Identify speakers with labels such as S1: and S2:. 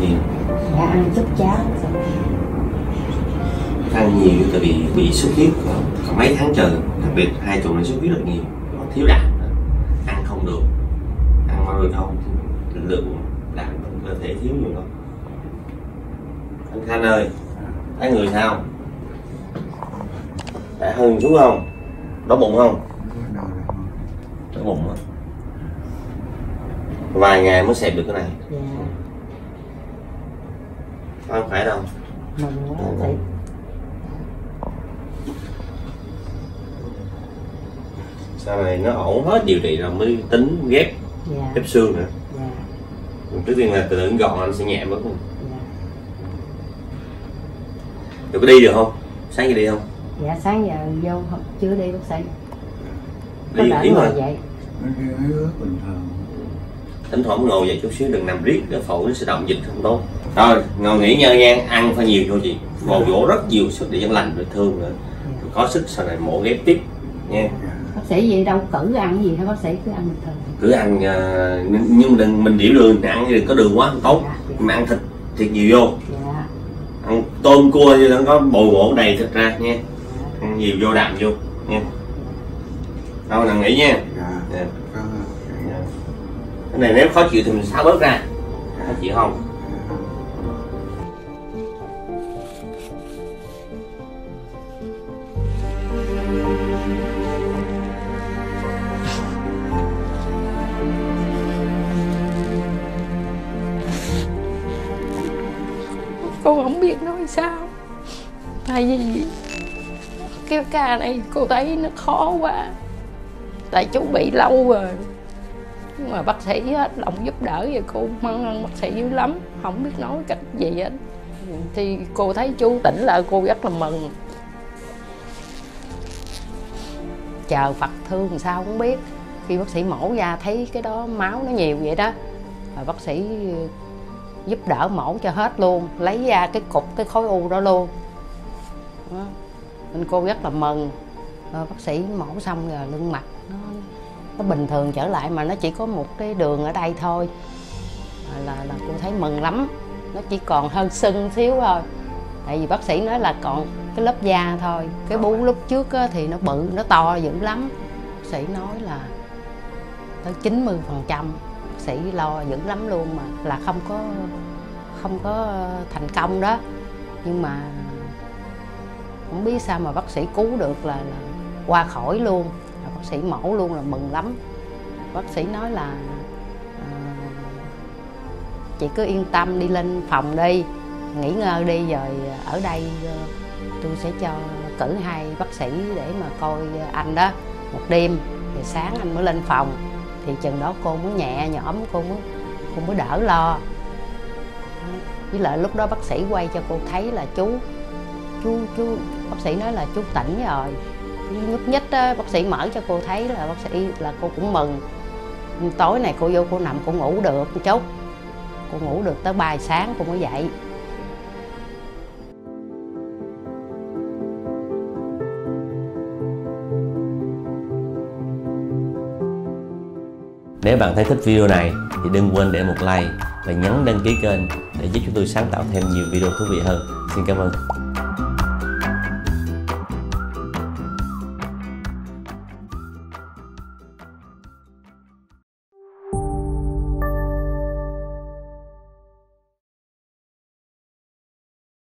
S1: nhiều?
S2: Dạ ăn chút cháo.
S1: Ăn nhiều tại vì bị xuất huyết còn mấy tháng trời, đặc biệt 2 tuần này xuất huyết rất nhiều, thiếu đạm, ăn không được, ăn bao rồi không, lượng đạm trong cơ thể thiếu nhiều lắm. Anh Khanh ơi, thấy người sao? Đã hơn chút không? Đói bụng không? Đói bụng á. Vài ngày mới xẹp được cái này.
S2: Dạ.
S1: Không phải đâu.
S2: Mừng quá bác sĩ.
S1: Sau này nó ổn hết điều trị rồi mới tính ghép,
S2: Dạ.
S1: ghép xương nữa.
S2: Dạ.
S1: Trước tiên là từ từ gọn anh sẽ nhẹ bớt.
S2: Dạ.
S1: Rồi có đi được không? Sáng giờ đi không?
S2: Dạ sáng giờ vô chưa đi bác sĩ.
S1: Đi
S2: Có
S1: mà.
S2: vậy.
S3: Bình thường.
S1: Thỉnh thoảng ngồi dậy chút xíu, đừng nằm riết, cái phổi nó sẽ động dịch không tốt. Rồi ngồi nghỉ ngơi nha, ăn phải nhiều thôi chị. Ngồi vỗ rất nhiều sức để cho lành vết thương nữa. Có sức sau này mổ ghép tiếp nha.
S2: Bác sĩ gì đâu cử ăn gì hết, bác sĩ cứ ăn bình thường.
S1: Cứ ăn nhưng đừng mình điểm đường, ăn đừng có đường quá không tốt.
S2: Dạ.
S1: Mà ăn thịt nhiều vô.
S2: Dạ.
S1: Ăn tôm cua chứ nó có bồi bổ đầy thịt ra nha. Ăn nhiều vô đạm vô nha. Đâu nằm nghỉ nha. Dạ. Cái này nếu khó chịu thì mình xáo bớt ra. Khó chịu không?
S4: Cô không biết nói sao. Tại vì cái ca này cô thấy nó khó quá. Tại chú bị lâu rồi. Nhưng mà bác sĩ hết lòng giúp đỡ và cô mong ơn bác sĩ dữ lắm. Không biết nói cách gì hết. Thì cô thấy chú tỉnh lại cô rất là mừng. Chờ Phật thương sao không biết. Khi bác sĩ mổ ra thấy cái đó máu nó nhiều vậy đó. Rồi bác sĩ giúp đỡ mổ cho hết luôn, lấy ra cái cục cái khối u đó luôn đó. Nên cô rất là mừng. Bác sĩ mổ xong rồi lưng mặt nó bình thường trở lại, mà nó chỉ có một cái đường ở đây thôi là cô thấy mừng lắm. Nó chỉ còn hơn sưng xíu thôi, tại vì bác sĩ nói là còn cái lớp da thôi. Cái bú lúc trước thì nó bự, nó to dữ lắm. Bác sĩ nói là tới 90%. Bác sĩ lo dữ lắm luôn mà là không có thành công đó. Nhưng mà không biết sao mà bác sĩ cứu được là qua khỏi luôn. Bác sĩ mổ luôn là mừng lắm. Bác sĩ nói là chị cứ yên tâm đi lên phòng đi, nghỉ ngơi đi, rồi ở đây tôi sẽ cho cử 2 bác sĩ để mà coi anh đó một đêm, rồi sáng anh mới lên phòng. Thì chừng đó cô mới nhẹ nhõm, cô mới đỡ lo. Với lại lúc đó bác sĩ quay cho cô thấy là chú bác sĩ nói là chú tỉnh rồi, nhúc nhích á. Bác sĩ mở cho cô thấy là bác sĩ là cô cũng mừng. Tối này cô vô cô nằm cô ngủ được một chút, cô ngủ được tới 3 giờ sáng cô mới dậy.
S1: Nếu bạn thấy thích video này thì đừng quên để một like và nhấn đăng ký kênh để giúp chúng tôi sáng tạo thêm nhiều video thú vị hơn. Xin cảm ơn.